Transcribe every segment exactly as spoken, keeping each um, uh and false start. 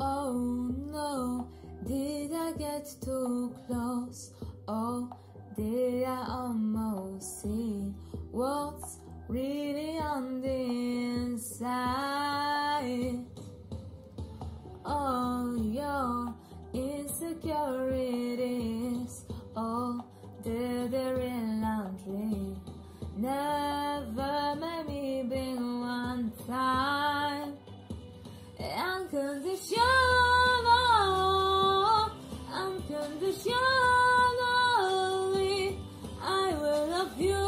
Oh no, did I get too close? Oh, did I almost see what's really on the inside? Oh, your insecurities, oh, did the real laundry never made me blink one time. Unconditional, unconditionally, I will love you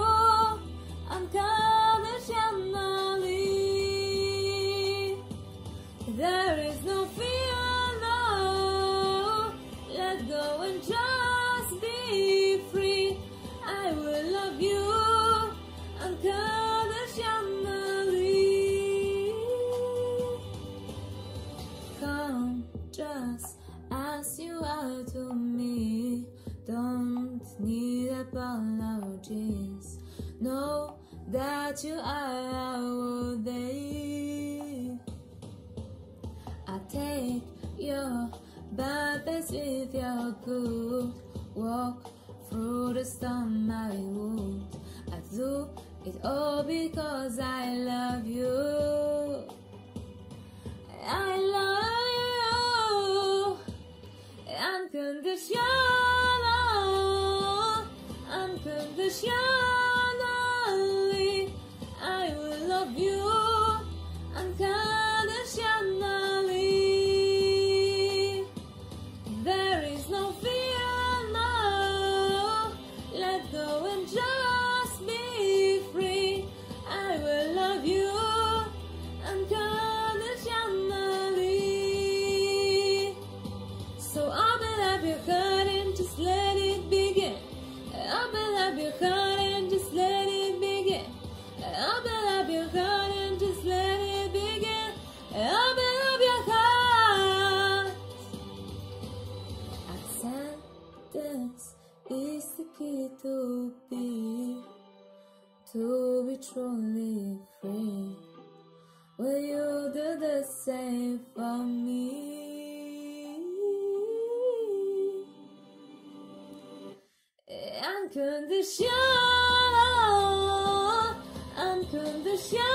unconditionally. There is no fear, no, let go and just be free. I will love you unconditionally. Come just as you are to me, don't need apologies, know that you are worthy. I take your bad days with your good, walk through the storm I would. I do it all because I love you. I love you unconditional, unconditionally. I will love you unconditionally. There is no fear, no, let go and just be free. I will love you unconditionally. So open up your heart and just let it begin. Open up your heart and just let it begin. Open up your heart and just let it begin. Open up your heart. Acceptance is the key to be, to be truly free. Will you do the same for me? Unconditional, unconditional.